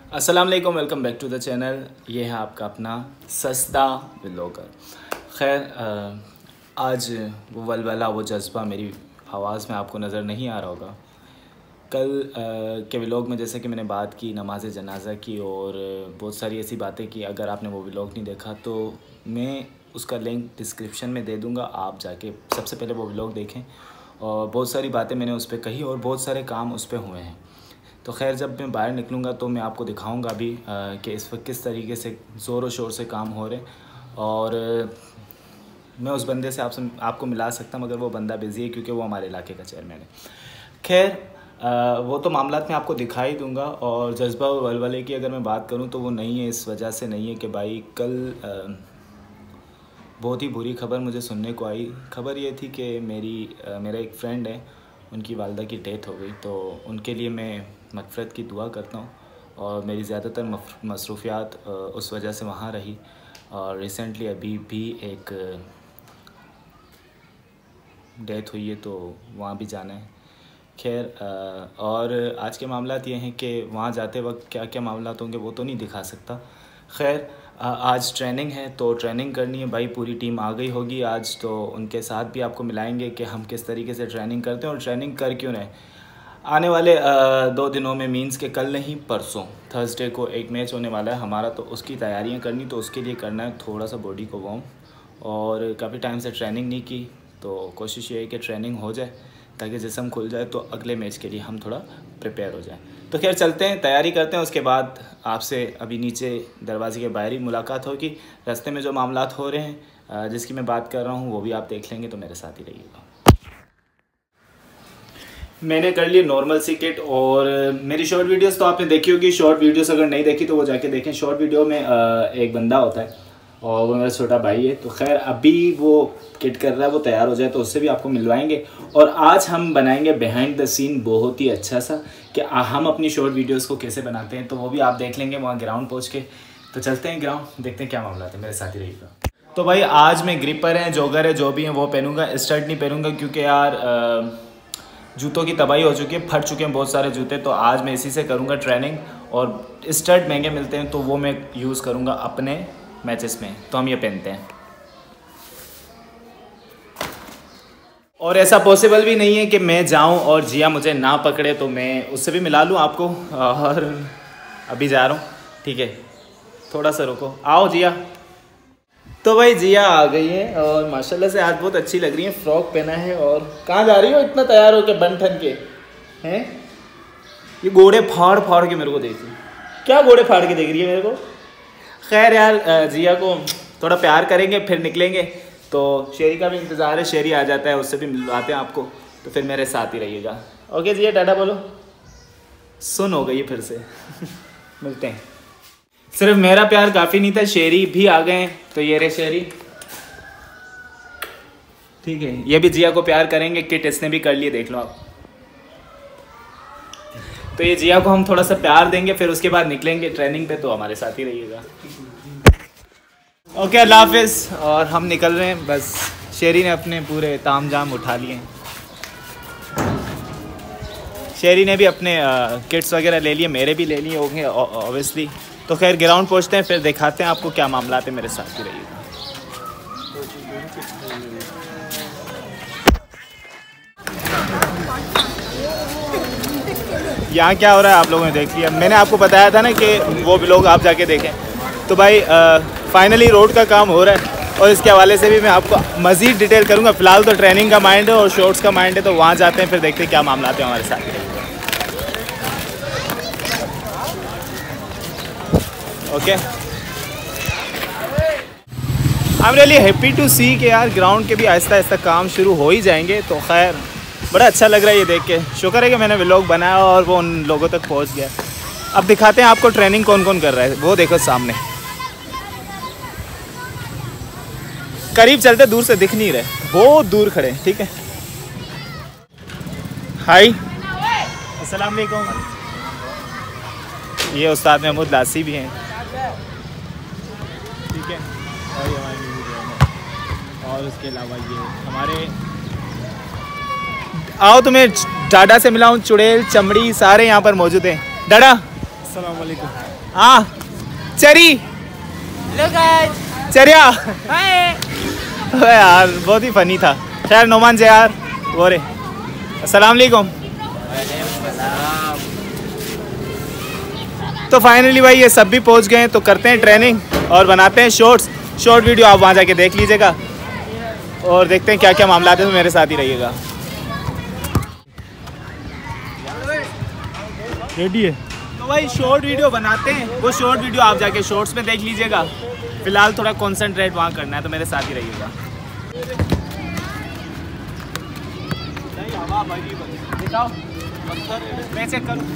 अस्सलाम वालेकुम, welcome back to the channel. ये है आपका अपना सस्ता व्लॉगर। खैर आज वो वलवला वो जज्बा मेरी आवाज़ में आपको नज़र नहीं आ रहा होगा। कल के व्लॉग में जैसे कि मैंने बात की नमाज जनाजा की और बहुत सारी ऐसी बातें की। अगर आपने वो व्लॉग नहीं देखा तो मैं उसका लिंक डिस्क्रिप्शन में दे दूँगा, आप जाके सबसे पहले वो व्लॉग देखें। और बहुत सारी बातें मैंने उस पर कही और बहुत सारे काम उस पर हुए हैं। तो खैर जब मैं बाहर निकलूँगा तो मैं आपको दिखाऊंगा अभी कि इस वक्त किस तरीके से ज़ोर शोर से काम हो रहे और मैं उस बंदे से आपको मिला सकता मगर वो बंदा बिज़ी है क्योंकि वो हमारे इलाके का चेयरमैन है। खैर वो तो मामलात मैं आपको दिखा ही दूँगा। और जज्बा और वलवले की अगर मैं बात करूँ तो वो नहीं है, इस वजह से नहीं है कि भाई कल बहुत ही बुरी खबर मुझे सुनने को आई। खबर ये थी कि मेरा एक फ्रेंड है, उनकी वालदा की डेथ हो गई। तो उनके लिए मैं मग़फ़िरत की दुआ करता हूँ और मेरी ज़्यादातर मसरूफ़ियात उस वजह से वहाँ रही। और रिसेंटली अभी भी एक डेथ हुई है तो वहाँ भी जाना है। खैर और आज के मामलात ये हैं कि वहाँ जाते वक्त क्या क्या मामलात होंगे वो तो नहीं दिखा सकता। खैर आज ट्रेनिंग है तो ट्रेनिंग करनी है भाई, पूरी टीम आ गई होगी आज। तो उनके साथ भी आपको मिलाएंगे कि हम किस तरीके से ट्रेनिंग करते हैं और ट्रेनिंग कर क्यों रहे। आने वाले 2 दिनों में मीन्स के कल नहीं परसों थर्सडे को एक मैच होने वाला है हमारा, तो उसकी तैयारियां करनी। तो उसके लिए करना है थोड़ा सा बॉडी को वार्म, और काफ़ी टाइम से ट्रेनिंग नहीं की तो कोशिश ये है कि ट्रेनिंग हो जाए ताकि जिस्म खुल जाए तो अगले मैच के लिए हम थोड़ा प्रिपेयर हो जाए। तो खैर चलते हैं, तैयारी करते हैं, उसके बाद आपसे अभी नीचे दरवाजे के बाहर ही मुलाकात होगी। रास्ते में जो मामलात हो रहे हैं जिसकी मैं बात कर रहा हूँ वो भी आप देख लेंगे, तो मेरे साथ ही रहिएगा। मैंने कर ली नॉर्मल सी किट और मेरी शॉर्ट वीडियोस तो आपने देखी होगी। शॉर्ट वीडियोस अगर नहीं देखी तो वो जाके देखें। शॉर्ट वीडियो में एक बंदा होता है और वो मेरा छोटा भाई है। तो खैर अभी वो किट कर रहा है, वो तैयार हो जाए तो उससे भी आपको मिलवाएंगे। और आज हम बनाएंगे बिहाइंड द सीन बहुत ही अच्छा सा कि हम अपनी शॉर्ट वीडियोस को कैसे बनाते हैं, तो वो भी आप देख लेंगे वहाँ ग्राउंड पहुँच के। तो चलते हैं ग्राउंड, देखते हैं क्या मामला है, मेरे साथ ही रहिएगा। तो भाई आज मैं ग्रिपर हैं, जॉगर है, जो भी हैं वो पहनूँगा। स्टड नहीं पहनूँगा क्योंकि यार जूतों की तबाही हो चुकी है, फट चुके हैं बहुत सारे जूते। तो आज मैं इसी से करूँगा ट्रेनिंग। और स्टड महंगे मिलते हैं तो वो मैं यूज़ करूँगा अपने मैचेस में, तो हम ये पहनते हैं। और ऐसा पॉसिबल भी नहीं है कि मैं जाऊं और जिया मुझे ना पकड़े, तो मैं उससे भी मिला लूं आपको। और अभी जा रहा हूं, ठीक है, थोड़ा सा रुको, आओ जिया। तो भाई जिया आ गई है और माशाल्लाह से आज बहुत अच्छी लग रही है, फ्रॉक पहना है। और कहाँ जा रही हो इतना तैयार हो के बन ठन के हैं? ये घोड़े फाड़ फाड़ के मेरे को देख रही, क्या घोड़े फाड़ के देख रही है मेरे को? खैर यार जिया को थोड़ा प्यार करेंगे फिर निकलेंगे। तो शेरी का भी इंतज़ार है, शेरी आ जाता है, उससे भी मिलवाते हैं आपको। तो फिर मेरे साथ ही रहिएगा। ओके जिया, टाटा बोलो। सुन हो गई फिर से मिलते हैं। सिर्फ मेरा प्यार काफ़ी नहीं था, शेरी भी आ गए हैं। तो ये रे शेरी, ठीक है, ये भी जिया को प्यार करेंगे। किट इसने भी कर लिए, देख लो आप। तो ये जिया को हम थोड़ा सा प्यार देंगे, फिर उसके बाद निकलेंगे ट्रेनिंग पे। तो हमारे साथ ही रहिएगा। ओके, अल्लाह हाफिज़। और हम निकल रहे हैं, बस शेरी ने अपने पूरे ताम जाम उठा लिए हैं। शेरी ने भी अपने किट्स वगैरह ले लिए, मेरे भी ले लिए होंगे ऑब्वियसली। तो खैर ग्राउंड पहुंचते हैं, फिर दिखाते हैं आपको क्या मामला है, मेरे साथ ही रहिएगा। यहाँ क्या हो रहा है आप लोगों ने देख लिया। मैंने आपको बताया था ना कि वो भी लोग आप जाके देखें। तो भाई फाइनली रोड का काम हो रहा है और इसके हवाले से भी मैं आपको मज़ीद डिटेल करूँगा। फ़िलहाल तो ट्रेनिंग का माइंड है और शॉर्ट्स का माइंड है, तो वहाँ जाते हैं, फिर देखते हैं क्या मामला है हमारे साथ। Okay, I am really happy to see कि यार ग्राउंड के भी आहिस्ता आहिस्ता काम शुरू हो ही जाएंगे। तो खैर बड़ा अच्छा लग रहा है ये देख के। शुक्र है कि मैंने व्लॉग बनाया और वो उन लोगों तक पहुंच गया। अब दिखाते हैं आपको ट्रेनिंग कौन कौन कर रहा है, वो देखो सामने। करीब चलते, दूर से दिख नहीं रहे, बहुत दूर खड़े, ठीक है। हाय, अस्सलाम वालेकुम। ये उस्ताद महमूद लासी भी हैं, ठीक है। और उसके अलावा ये हमारे, आओ तुम्हें डाडा से मिलाऊं, चुड़ैल, चमड़ी सारे यहाँ पर मौजूद हैं। डाडा, अस्सलाम वालेकुम। हाँ चरी चरिया यार बहुत ही फनी था। खैर नोमान से यार वो रे अस्सलाम वालेकुम। तो फाइनली भाई ये सब भी पहुंच गए हैं, तो करते हैं ट्रेनिंग और बनाते हैं शॉर्ट वीडियो। आप वहाँ जाके देख लीजिएगा और देखते हैं क्या क्या मामला है, तो मेरे साथ ही रहिएगा। रेडी है तो भाई शॉर्ट वीडियो बनाते हैं, वो शॉर्ट वीडियो आप जाके शॉर्ट्स में देख लीजिएगा। फिलहाल थोड़ा कंसंट्रेट वहाँ करना है, तो मेरे साथ ही रहिएगा। दिखाओ मैं चेक करूँ।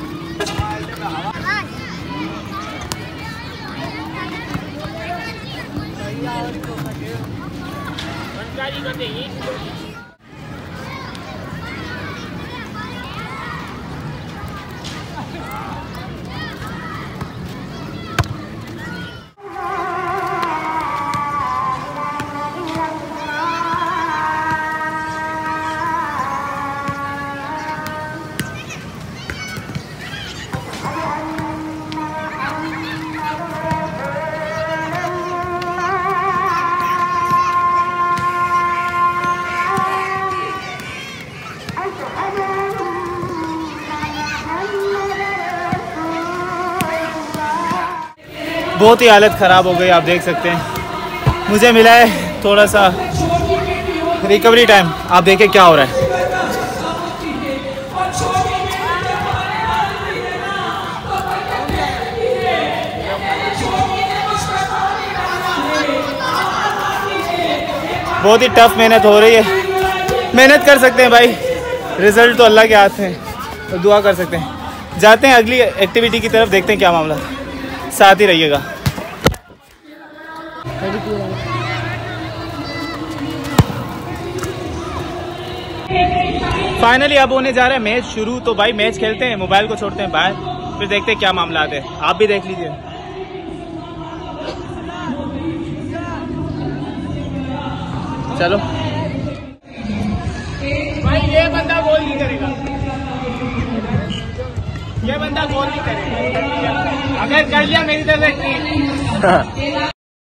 बहुत ही हालत ख़राब हो गई, आप देख सकते हैं। मुझे मिला है थोड़ा सा रिकवरी टाइम, आप देखें क्या हो रहा है। बहुत ही टफ मेहनत हो रही है। मेहनत कर सकते हैं भाई, रिज़ल्ट तो अल्लाह के हाथ में, तो दुआ कर सकते हैं। जाते हैं अगली एक्टिविटी की तरफ, देखते हैं क्या मामला है। साथ ही रहिएगा। फाइनली अब होने जा रहा है मैच शुरू, तो भाई मैच खेलते हैं, मोबाइल को छोड़ते हैं बाहर, फिर देखते हैं क्या मामला है। आप भी देख लीजिए। चलो भाई ये बंदा गोल नहीं करेगा, ये बंदा गोल नहीं करेगा। अगर कर लिया मेरी तरफ से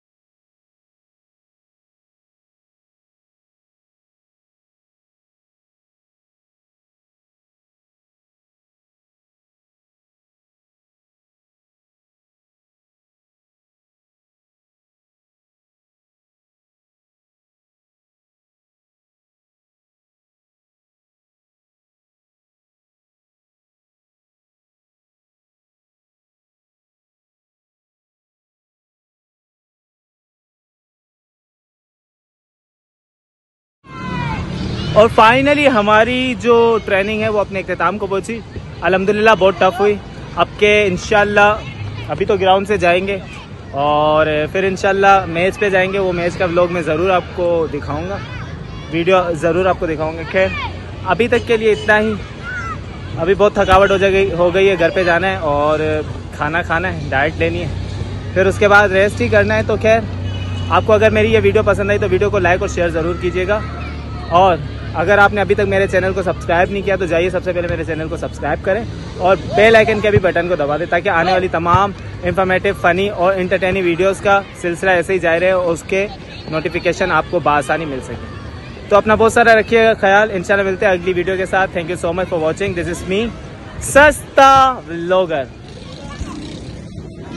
और फाइनली हमारी जो ट्रेनिंग है वो अपने इख्तिताम को पहुंची। अल्हम्दुलिल्लाह बहुत टफ हुई। अब के इंशाल्लाह अभी तो ग्राउंड से जाएंगे और फिर इंशाल्लाह मैच पे जाएंगे। वो मैच का व्लॉग मैं ज़रूर आपको दिखाऊंगा, वीडियो ज़रूर आपको दिखाऊंगा। खैर अभी तक के लिए इतना ही। अभी बहुत थकावट हो गई है, घर पे जाना है और खाना खाना है, डाइट लेनी है, फिर उसके बाद रेस्ट ही करना है। तो खैर आपको अगर मेरी ये वीडियो पसंद आई तो वीडियो को लाइक और शेयर ज़रूर कीजिएगा। और अगर आपने अभी तक मेरे चैनल को सब्सक्राइब नहीं किया तो जाइए सबसे पहले मेरे चैनल को सब्सक्राइब करें और बेल आइकन के भी बटन को दबा दें, ताकि आने वाली तमाम इंफॉर्मेटिव, फ़नी और एंटरटेनिंग वीडियोस का सिलसिला ऐसे ही जारी रहे और उसके नोटिफिकेशन आपको बआसानी मिल सके। तो अपना बहुत सारा रखिएगा ख्याल। इंशाल्लाह मिलते हैं अगली वीडियो के साथ। Thank you so much for watching. This is me Sasta vlogger.